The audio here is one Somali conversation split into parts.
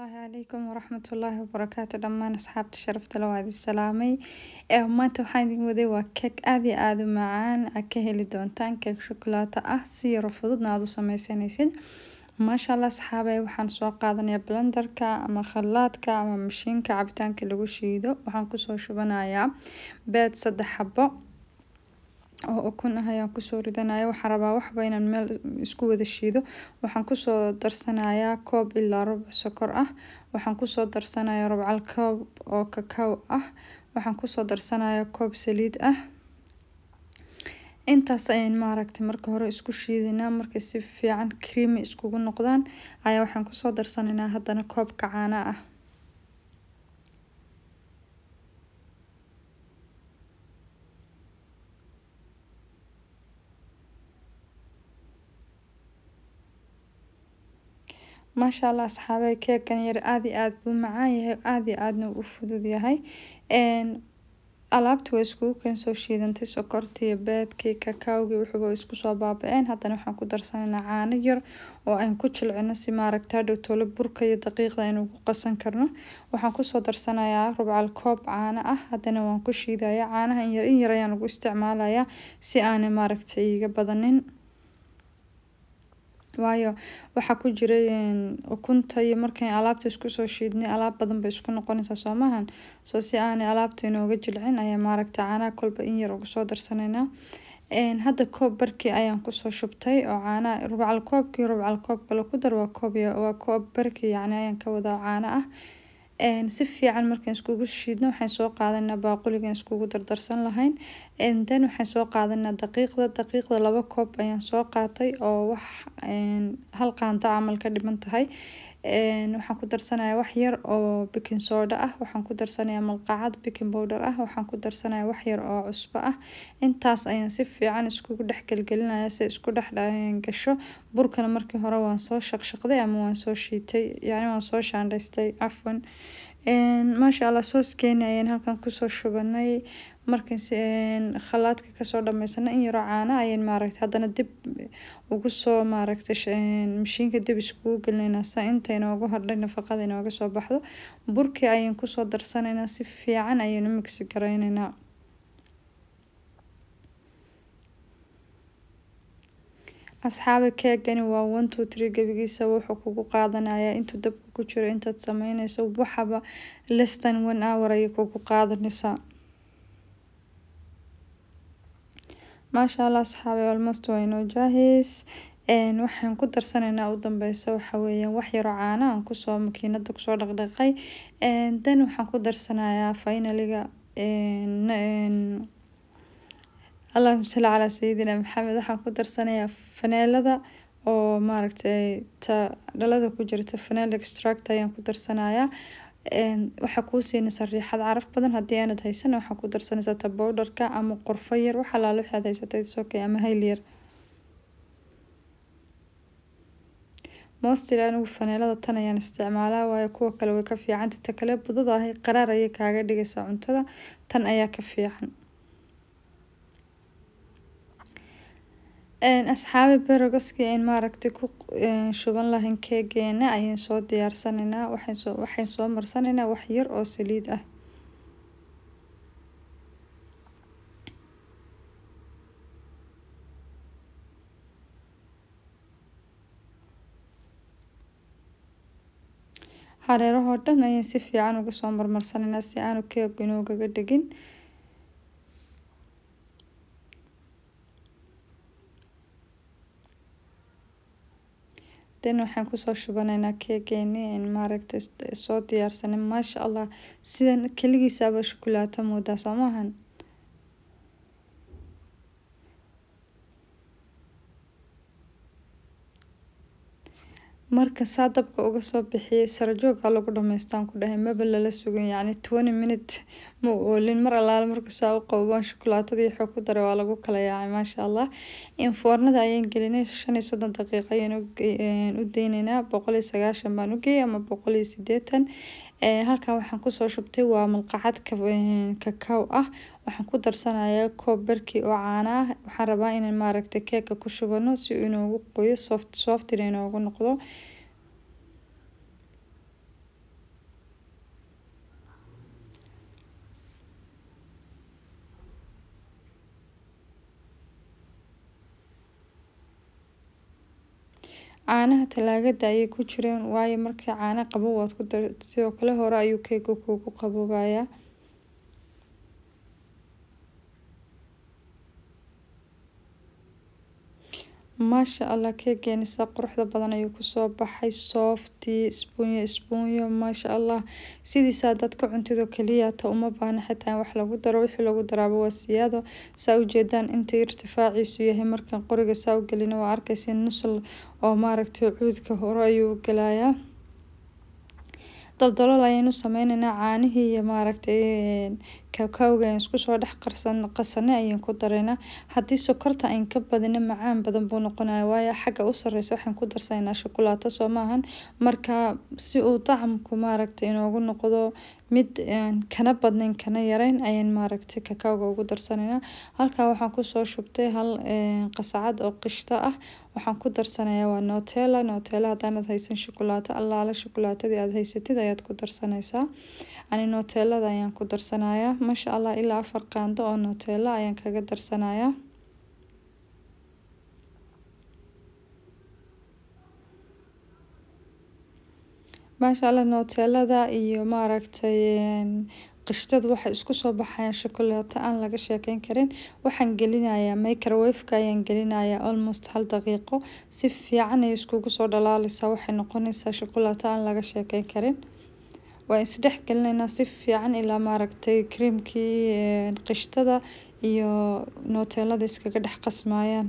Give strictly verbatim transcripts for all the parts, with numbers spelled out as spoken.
الله عليكم ورحمة الله وبركاته دمان أصحابتي شرفت لو هذه السلامي ee maanta waxaan idin waday waa cake aad iyo aad u macaan aad ka heli doontaan cake shukulaato ah si yar oo fududna aad u sameysanaysid maasha Allah asxaabay waxaan soo qaadanayaa blenderka ama khalaadka ama mashiinka cabitaanka lagu shiido waxaan ku soo shubanayaa beed saddex xabbo oo ukun ah ayaan ku soo ridanayaa waxaan rabaa waxba inaan meel isku wada shiido waxaan ku soo darsanayaa koob ilaa rubac sokor ah waxaan ku soo darsanayaa rubcal koob oo kakao ah waxaan ku soo darsanayaa koob saliid ah intaas ayaan maaragtay marka hore isku shiidinaa markay si fiican creamy iskugu noqdaan ayaa waxaan ku soo darsanaynaa haddana koob caano ah ما شاء الله أصحابي كيك كان ير آدي آد بمعايه آدي آدنا وفدود ياهي إن alaabta way isku kan soo shiidantay sokortii beedkii kakaowgii wuxuu isku soo baaba'een haddana waxaan ku darsanaynaa caano yar oo aan ku jilcino si maaragtaa dhow toolo burka iyo daqiiqda aynu ku qasan karno waxaan ku soo darsanayaa rubcal koob caano ah haddana waan ku shiidayaa caanaha in yar in yar ayaan ugu isticmaalayaa si aanay maaragtay iga badanin waayo waxa ku jiray ukunta iyo markay alaabta isku soo shiidnay alaab badan bay isku noqonaysaa soomahan soo si aanay alaabta inooga jilcin ayaa maaragtay caanaha kolba in yar ugu soo darsanaynaa een hadda koob barkii ayaan ku soo shubtay oo caanaha rubcal koobkii rubcal koob kale ku dar waa koob waa koob barkii yacni ayaan ka wadaa caano ah een si fiican markaan iskugu shiidno waxaan soo qaadanaa baaquliga iskugu dardarsan lahayn een dan waxaan soo qaadanaa daqiiqda daqiiqda laba koob ayaan soo qaatay oo wax een hal qaanta camal ka dhiman tahay een waxaan ku darsanayaa wax yar oo baking soda ah waxaan ku darsanayaa malqacad baking powder ah waxaan ku darsanayaa wax yar oo cusbo ah intaas ayaan si fiican iskugu dhex galgalinayaa si isku dhex gasho burkana markii hore waan soo shaqshaqday ama waan soo shiitay yacni waan soo shaandhaystay afwan een maasha Allah sooskeena ayaan halkan ku soo shubanay markaan si khalaadka ka soo dhameysana in yar oo caano ayaan maaragtay haddana dib ugu soo maaragtay mashiinka dib iskugu gelinaynaa sa inta inoogu hordhay nafaqada inooga soo baxdo burkii ayaan ku soo darsanaynaa si fiican ayaan u mix garaynaynaa asxaabi keegani waa one two three gabigiisa wuxuu kugu qaadanayaa intuu dabka ku jiro intaad sameynayso waxaba less than one hour ayay kugu qaadanaysaa ما شاء الله أصحابي almost وينو جاهز een waxaan ku darsanaynaa u dambaysa waxa weeyaan wax yar oo caano aan ku soo makiinada ku soo dhaqdhaqay een dan waxaan ku darsanayaa finaliga een een اللهم صل على سيدنا محمد waxaan ku darsanayaa faneelada oo maaragtay ta dhalada ku jirta faneel extract ayaan ku darsanayaa een waxa ku siinaysaa riixad caraf badan haddii aanad haysan waxa ku darsanaysaa ta powderka ama qorfo yar waxa la waxaad haysatay sookay ama hayl yar mostly anigu faneelada tan ayaan isticmaalaa waayo kuwa kale way ka fiican ta kale budada ah qaraar ayay kaaga dhigaysaa cuntada tan ayaa ka fiican een asxaabi berogaski in maaragtay ku shuban lahayn keegeena ayaan soo diyaarsanaynaa waxaan soo waxaan soo marsanaynaa wax yar oo saliid ah hareeraha oo dhan ayaan si fiican uga soo marmarsanaynaa si aanu keeg inoogaga dhigin dan waxaan ku soo shubanaynaa keegeeni in maaragtay soo diyaarsanay maasha Allah sidan kaligiisaba shukulaato moodaa soomahan marka saa dabka uga soo bixiyay sarjooga lagu dhameystaan ku dhahay maba lala sugan yacni twenty minutes ma oolin mar allaale markuu saa u qabaan shukulaatadii wuxuu ku daray waa lagu kala yaacay maasha Allah in foornada ayaan gelinay shan iyo soddon daqiiqo ayaan u deynaynaa boqol iyo sagaashan baan u geeyay ama boqol iyo siddeetan ee halkan waxaan ku soo shubtay waa malqacad kakao ah waxaan ku darsanayaa koob barkii oo caano ah waxaan rabaa inaan maaragtay keeka ku shubano si uu inoogu qoyo soft soft inoogu noqdo caanaha talaagada ayay ku jireen waayo markii caana qabow waad ku dartid sidoo kale hore ayuu keega kuugu qaboobayaa. maasha allah keegeeni saa quruxda badan ayuu kusoo baxay softi isbuunyo isbuunyo maasha allah sidiisa dadka cuntido kaliya ta uma baahna xitaa wax lagu daro wixii lagu daraabo waa siyaado saa ujeedaan inta irtifaaciisu yahay markaan qoriga saa u gelino waa arkaysiin nusl oo maaragtay cuudka hore ayuu galayaa. daldalool ayaynu sameynaynaa caanihii iyo maaragtay kakawga ayaan isku soo dhex qarsan qasanay ayaan ku daraynaa. haddii sokorta aan ka badina macaan badan buu noqonayaa waayo xagga u sarreysa waxaan ku darsanaynaa shukulaato soo maahan marka si uu tacamku maaragtay inoogu noqdo mid kana badnayn kana yarayn ayaan maaragtay kakawga ugu darsanaynaa. halkaa waxaan kusoo shubtay hal qasacad oo qishto ah waxaan ku darsanayaa waa nutella nutella haddaanad haysan shukulaato allaala shukulaatadii aad haysatid ayaad ku darsanaysaa. ani nutellada ayaan ku darsanayaa maasha allah ilaa afar qaando oo nutella ayaan kaga darsanayaa. maasha allah nutellada iyo maaragtay qishtada waxay isku soo baxayaan shukulaato aan laga sheekeyn karin. waxaan gelinayaa microwave-ka ayaan gelinayaa almost hal daqiiqo si fiican ay iskugu soo dhalaalaysaa waxay noqonaysaa shukulaato aan laga sheekeyn karin. waa isdhex gelinaynaa si fiican ilaa maaragtay creamkii qishtada iyo nutellada iskaga dhex qasmayaan.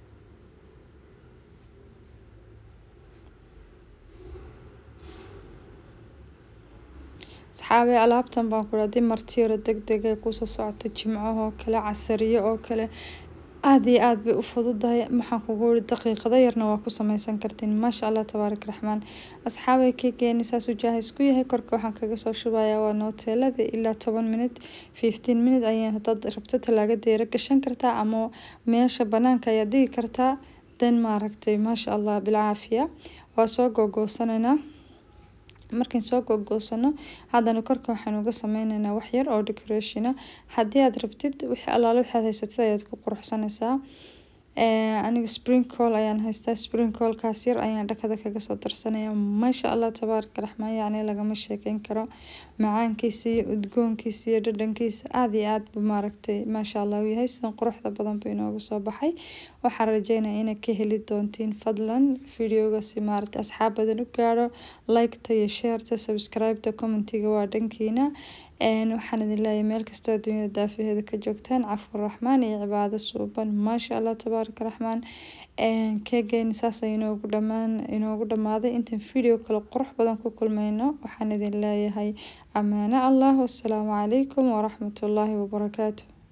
asxaabay alaabtan baan ku hadii marti yaro degdeg ay kusoo socoto jimcahoo kale casariyo oo kale aad iyo aad bay u fududahay maxaan kugu yiri daqiiqado yarna waa ku sameysan kartiin maasha allah tabaarak raxmaan. asxaabay keegeeni saas u jaahis ku yahay korka waxaan kaga soo shubayaa waa nutellada ilaa toban minute fifteen minute ayaan haddaad rabto talaagada yara gashan kartaa ama meesha banaanka ayaad dhigi kartaa dan maaragtay maasha allah bilcaafiya. waa soo googoosanayna markaan soo gogoosano haddana korka waxaan uga sameynaynaa wax yar oo decoration ah haddii aad rabtid wixii allaale waxaad haysatid ayaad ku quruxsanaysaa. aniga sprinkle ayaan haystaa sprinkle kaas yar ayaan dhakada kaga soo darsanayaa maasha allah tabaaraka raxmaan yacni lagama sheekeyn karo macaankiisa iyo udgoonkiisa iyo dhadhankiisa aad iyo aad buu maaragtay maasha allah u yahay sidan quruxda badan buu inoogu soo baxay. waxaan rajeynayaa inaad ka heli doontiin fadlan videoga si maaragtay asxaab badan u gaaro like-ta iyo share-ta subscribe-ta commentiga waa dhankiina. waxaan idin leeyahay meel kastoo dunyada daafaheeda ka joogtaan cafur raxmaan iyo cibaado suuban maasha allah tabaaraka raxmaan. keegeeni saas ay inoogu dhamaan inoogu dhamaaday intaan video kale qurux badan ku kulmayno waxaan idin leeyahay amaano allah wassalaamu calaykum waraxmatullaahi wabarakaatu.